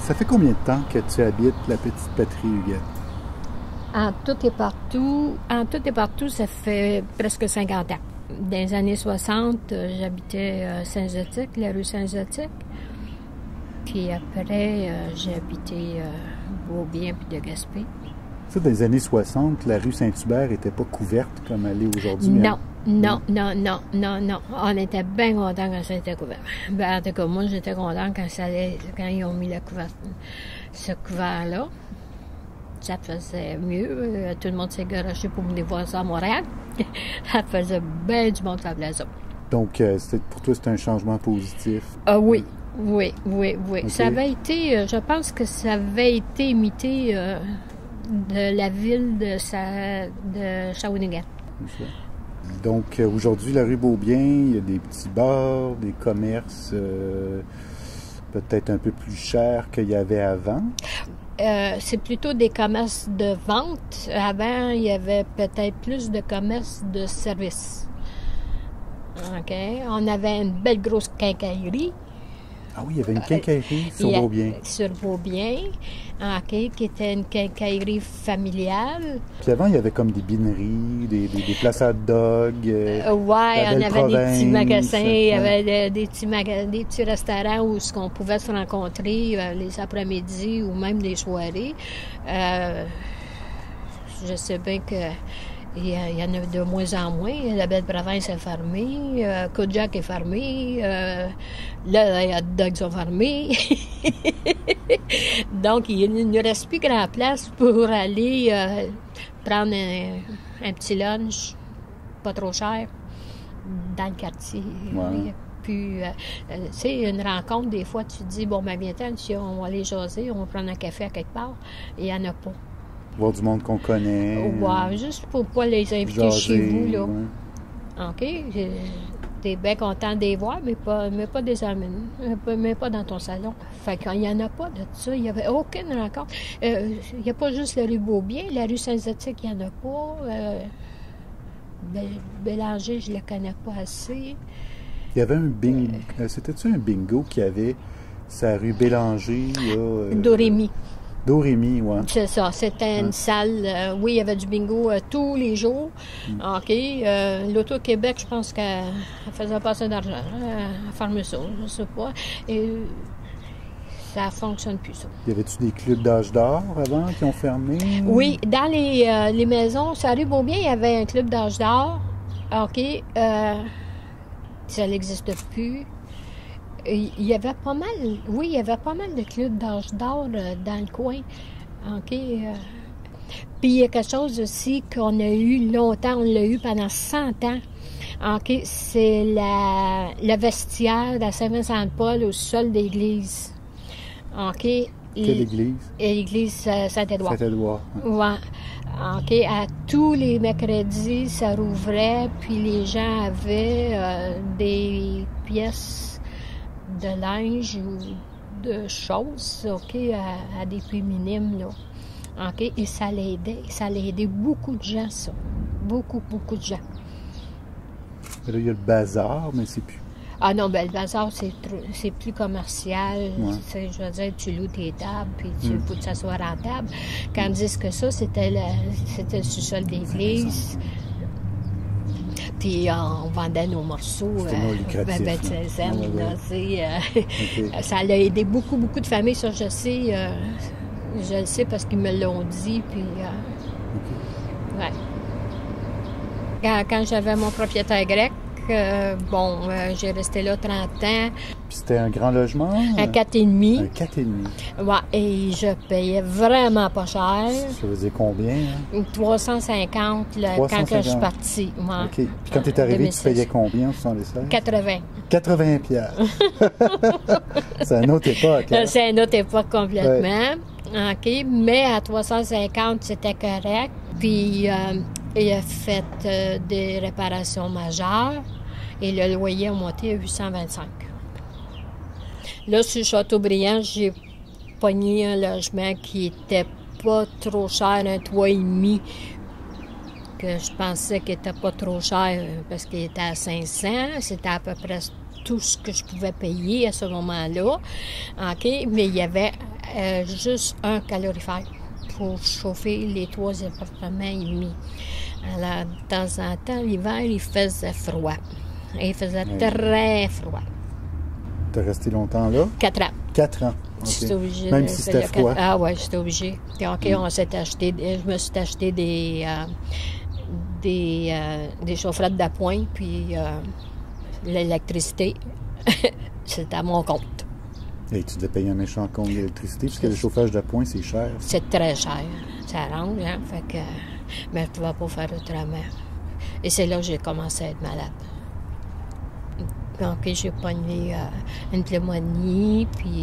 Ça fait combien de temps que tu habites la petite patrie Huguette? En tout et partout, ça fait presque 50 ans. Dans les années 60, j'habitais Saint-Zotique, la rue Saint-Zotique. Puis après, j'ai habité Beaubien puis de Gaspé. Ça, dans les années 60, la rue Saint-Hubert n'était pas couverte comme elle est aujourd'hui. Non. On était bien contents quand ça était couvert. Ben, en tout cas, moi, j'étais content quand ils ont mis ce couvert-là. Ça faisait mieux. Tout le monde s'est garoché pour venir voir ça à Montréal. Ça faisait bien du monde sur la plaza. Donc, pour toi, c'est un changement positif? Oui. Oui. Okay. Okay. Ça avait été, je pense que ça avait été imité de la ville de Shawinigan. Donc, aujourd'hui, la rue Beaubien, il y a des petits bars, des commerces peut-être un peu plus chers qu'il y avait avant. C'est plutôt des commerces de vente. Avant, il y avait peut-être plus de commerces de services. OK. On avait une belle grosse quincaillerie. Ah oui, il y avait une quincaillerie sur Beaubien. Sur Beaubien, OK, qui était une quincaillerie familiale. Puis avant, il y avait comme des bineries, des places à dog. Oui, on avait des petits magasins, il y avait des petits restaurants où on pouvait se rencontrer les après-midi ou même les soirées. Je sais bien que il y en a de moins en moins. La Belle-Province est fermée, Kodiak est fermé, là, les hot dogs sont fermés. Donc, il ne reste plus grand place pour aller prendre un petit lunch, pas trop cher, dans le quartier. Ouais. Puis, tu sais, une rencontre, des fois, tu te dis, bon, ben, viens-t'en, on va aller jaser, on va prendre un café à quelque part. Il n'y en a pas. Voir du monde qu'on connaît. Ouais, juste pour pas les inviter jaser, chez vous, là. Ouais. OK? T'es bien content de les voir, mais pas des amis, mais pas dans ton salon. Fait qu'il n'y en a pas de ça. Il n'y avait aucune rencontre. Il n'y a pas juste la rue Beaubien, la rue Saint-Zotique, il n'y en a pas. Bélanger, je ne le connais pas assez. Il y avait un bingo. C'était-tu un bingo qui avait sa rue Bélanger? Dorémy. Dorémy, oui. C'est ça. C'était une salle. Oui, il y avait du bingo tous les jours. OK. L'Auto-Québec, je pense qu'elle faisait pas assez d'argent. Elle fermait ça, je ne sais pas. Et ça ne fonctionne plus, ça. Y avait-tu des clubs d'âge d'or avant qui ont fermé? Oui. Dans les maisons, sur la rue Beaubien, il y avait un club d'âge d'or. OK. Ça n'existe plus. Il y avait pas mal, oui, il y avait pas mal de clubs d'âge d'or dans le coin. OK. Puis il y a quelque chose aussi qu'on a eu longtemps, on l'a eu pendant 100 ans. OK. C'est le vestiaire de Saint-Vincent-de-Paul au sol d'église. OK. Quelle église? L'église Saint-Édouard. Saint-Édouard. Ouais. OK. À tous les mercredis, ça rouvrait, puis les gens avaient des pièces de linge ou de choses, OK, à des prix minimes, là. OK, et ça l'aidait. Ça l'aidait beaucoup de gens, ça. Beaucoup de gens. Et là, il y a le bazar, mais c'est plus... Ah non, ben le bazar, c'est plus commercial. Ouais. Je veux dire, tu loues tes tables, puis il faut que ça soit rentable. Tandis que ça, c'était le sous-sol d'église. Puis on vendait nos morceaux. Ça a aidé beaucoup de familles. Ça, je le sais parce qu'ils me l'ont dit. Puis, ouais. Quand j'avais mon propriétaire grec, j'ai resté là 30 ans. Puis c'était un grand logement? Un 4,5. Un 4,5. Ouais, et je payais vraiment pas cher. Ça faisait combien? Hein? 350 quand je suis partie. Ouais. OK. Puis quand tu es arrivé, tu payais combien en 76? 80. 80 piastres. C'est une autre époque. Hein? C'est une autre époque complètement. Ouais. OK. Mais à 350, c'était correct. Puis il a fait des réparations majeures et le loyer a monté à 825. Là, sur Châteaubriand, j'ai pogné un logement qui était pas trop cher, un 3,5, que je pensais qu'il était pas trop cher parce qu'il était à 500. C'était à peu près tout ce que je pouvais payer à ce moment-là. OK? Mais il y avait juste un calorifère pour chauffer les 3 appartements et demi. Alors, de temps en temps, l'hiver, il faisait froid. Et il faisait très froid. T'es resté longtemps là? 4 ans. 4 ans. J'étais OK. obligée Même de- si c'était de- froid. Ah ouais, j'étais obligée. Puis, OK, je me suis acheté des chaufferettes d'appoint, puis l'électricité, c'était à mon compte. Et tu devais payer un méchant compte d'électricité, puisque le chauffage d'appoint, c'est cher. C'est très cher. Ça arrange, hein? Fait que, mais je ne pouvais pas faire autrement. Et c'est là que j'ai commencé à être malade. Donc, j'ai pogné une pneumonie, puis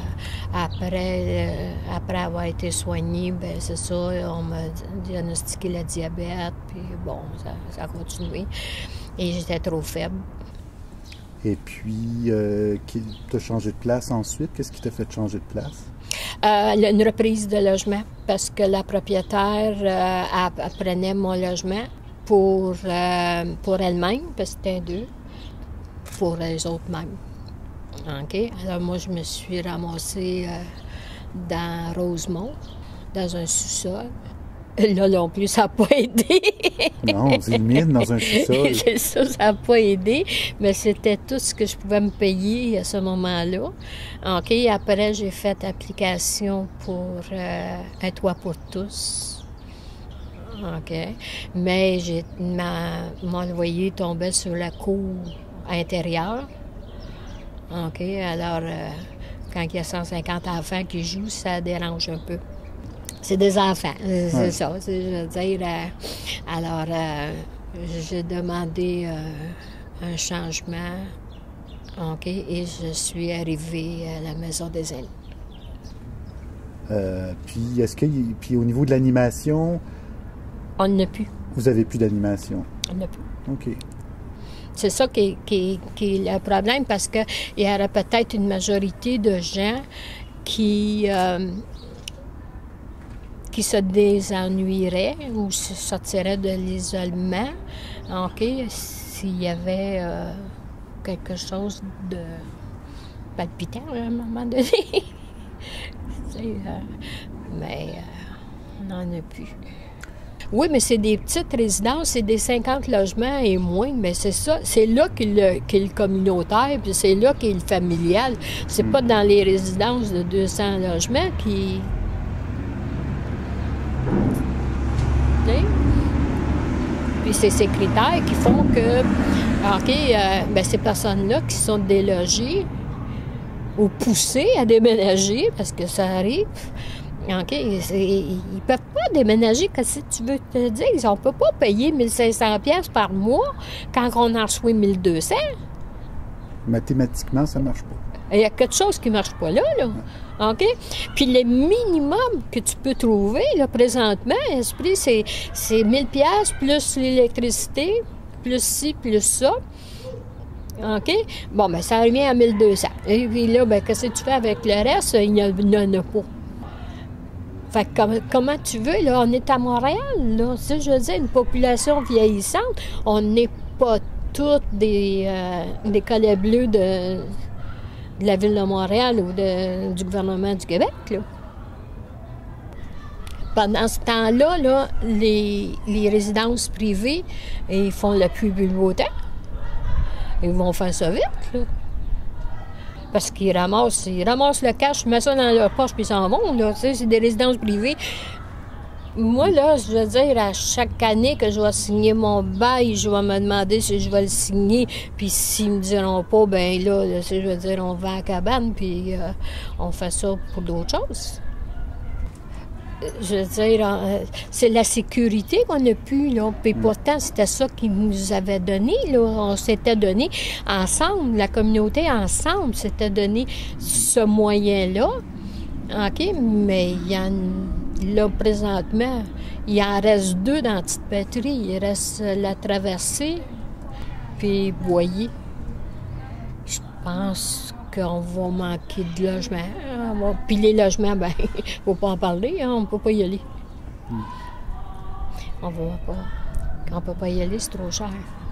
après avoir été soignée, ben c'est ça, on m'a diagnostiqué le diabète, puis bon, ça a continué. Et j'étais trop faible. Et puis, tu as changé de place ensuite. Qu'est-ce qui t'a fait changer de place? Une reprise de logement, parce que la propriétaire elle prenait mon logement pour elle-même, parce que c'était 2, pour les autres mêmes. OK? Alors moi, je me suis ramassée dans Rosemont, dans un sous-sol. Là non plus, ça n'a pas aidé. Non, c'est humide dans un sous-sol. C'est ça n'a pas aidé, mais c'était tout ce que je pouvais me payer à ce moment-là. OK, après, j'ai fait application pour un toit pour tous. OK, mais mon loyer tombait sur la cour intérieure. OK, alors, quand il y a 150 enfants qui jouent, ça dérange un peu. C'est des enfants, c'est ça. Je veux dire, alors, j'ai demandé un changement, OK, et je suis arrivée à la maison des aînés. Puis au niveau de l'animation, On n'a plus. vous avez plus d'animation? On n'a plus. OK. C'est ça qui est le problème, parce qu'il y aurait peut-être une majorité de gens qui se désennuieraient ou se sortiraient de l'isolement, OK, s'il y avait quelque chose de palpitant à un moment donné. Mais on n'en a plus. Oui, mais c'est des petites résidences, c'est des 50 logements et moins, mais c'est ça, c'est là qu'est le communautaire, puis c'est là qu'est le familial. C'est pas dans les résidences de 200 logements qui... Puis c'est ces critères qui font que, OK, ces personnes-là qui sont délogées ou poussées à déménager, parce que ça arrive, OK, ils peuvent pas déménager, qu'est-ce que tu veux te dire? On peut pas payer 1500$ par mois quand on en reçoit 1200. Mathématiquement, ça marche pas. Il y a quelque chose qui ne marche pas là. OK? Puis le minimum que tu peux trouver, là, présentement, Esprit, c'est 1000$ plus l'électricité, plus ci, plus ça. OK? Bon, bien, ça revient à 1200. Et puis là, bien, qu'est-ce que tu fais avec le reste? Il n'y en a pas. Fait que comment tu veux, là? On est à Montréal, là. Tu sais, je veux dire, une population vieillissante. On n'est pas toutes des collets bleus de la Ville de Montréal ou du gouvernement du Québec, là. Pendant ce temps-là, là, les résidences privées, ils font le plus beau temps. Ils vont faire ça vite, là. Parce qu'ils ramassent le cash, ils mettent ça dans leur poche puis ils s'en vont, là. Tu sais, c'est des résidences privées. Moi, là, je veux dire, à chaque année que je vais signer mon bail, je vais me demander si je vais le signer. Puis s'ils me diront pas, ben là, je veux dire, on va à la cabane, puis on fait ça pour d'autres choses. Je veux dire, c'est la sécurité qu'on a pu, là. Puis pourtant, c'était ça qu'ils nous avaient donné, là. On s'était donné ensemble, la communauté ensemble s'était donné ce moyen-là. OK, mais il y en là, présentement, il en reste 2 dans la petite patrie. Il reste la traversée puis Boyer. Je pense qu'on va manquer de logements. Puis les logements, ben, il ne faut pas en parler, hein, on ne peut pas y aller. On va pas. Quand on ne peut pas y aller, c'est trop cher.